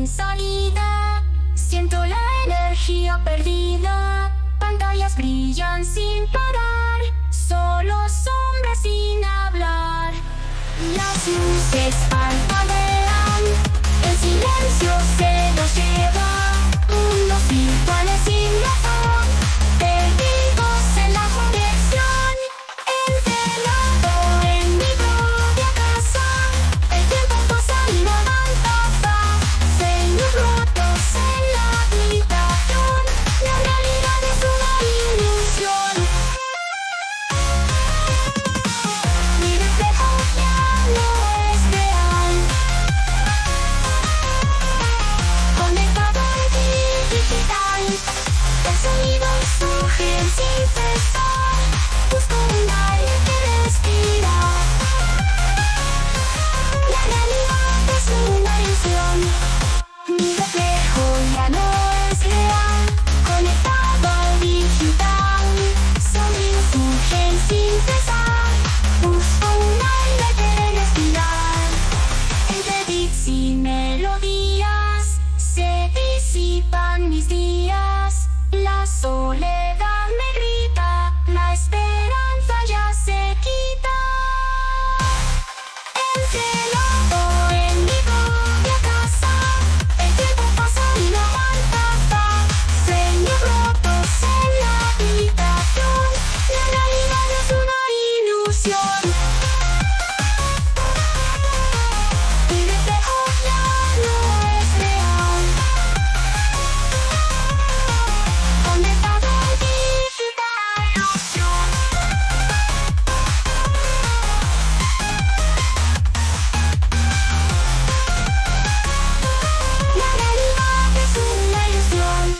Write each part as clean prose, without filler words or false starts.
sin salida. Siento la energía perdida. Pantallas brillan sin parar. Solo sombras sin hablar. Las luces parpadean. El silencio se los lleva. Mundos virtuales sin razón. Perdidos en la conexión. Encerrado en mi propia casa. El tiempo pasa y no avanza. Sueños rotos en la habitación. La realidad es una ilusión. Mi reflejo ya no es real. Conectado al digital. El sonido surge sin cesar. Busco un aire que respirar. La realidad es una ilusión. Mi reflejo ya no es real. Conectado al digital. Sonidos surgen sin cesar. Busco un aire que respirar. Entre beats y melodías se disipan mis días. La soledad me grita, la esperanza ya se quita. Encerrado en mi propia casa, el tiempo pasa y no avanza. Sueños rotos en la habitación, la realidad es una ilusión. Mi reflejo ya no es real. Conectado al digital, ilusión. La realidad es una ilusión.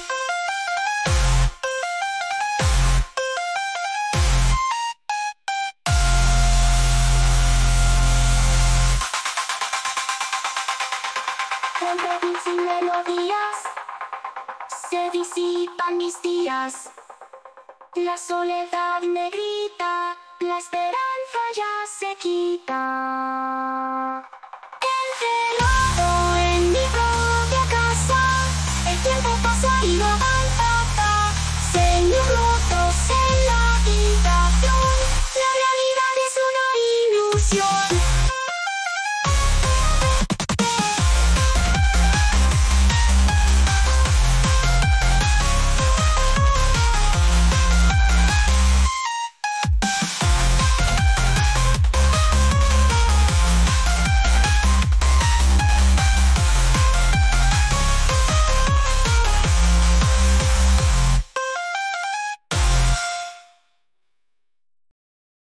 Entre beats y melodías se disipan mis días. La soledad me grita, la esperanza ya se quita.